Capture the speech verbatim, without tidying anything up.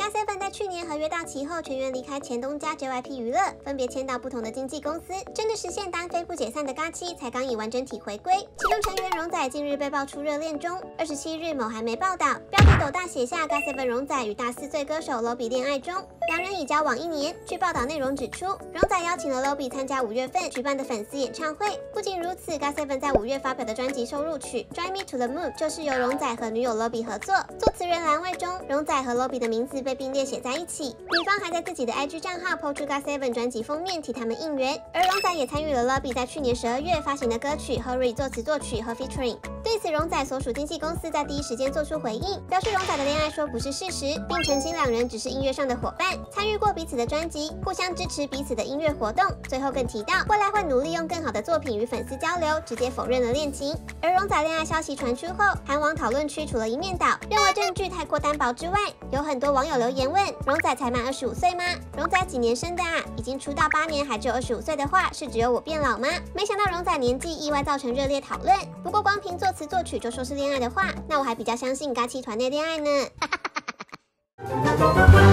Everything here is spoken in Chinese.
God Seven 在去年合约到期后，全员离开前东家 J Y P 娱乐，分别迁到不同的经纪公司，真的实现单飞不解散的God七才刚以完整体回归。其中成员荣仔近日被爆出热恋中，二十七日某韩媒报道，标题斗大写下 God Seven 荣仔与大四岁歌手 Lobby 恋爱中，两人已交往一年。据报道内容指出，荣仔邀请了 Lobby 参加五月份举办的粉丝演唱会。不仅如此 ，God Seven 在五月发表的专辑收录曲《Drive Me to the Moon》就是由荣仔和女友 Lobby 合作。作词人栏位中，荣仔和 Lobby 的名字被并列写在一起。女方还在自己的 I G 账号 po 出 God Seven 专辑封面替他们应援，而荣仔也参与了 Lobby 在去年十二月发行的歌曲《Hurry》作词作曲和 featuring。对此，荣仔所属经纪公司在第一时间做出回应，表示荣仔的恋爱说不是事实，并澄清两人只是音乐上的伙伴，参与过彼此的专辑，互相支持彼此的音乐活动。最后更提到，未来会努力用更好的作品与粉丝交流，直接否认了恋情。而荣仔恋爱消息传出后，韩网讨论区除了一面倒，认为证据太过单薄之外，有很多网友留言问：荣仔才满二十五岁吗？荣仔几年生的啊？已经出道八年还只有二十五岁的话，是只有我变老吗？没想到荣仔年纪意外造成热烈讨论。不过光凭作词作曲就说是恋爱的话，那我还比较相信God七团内恋爱呢。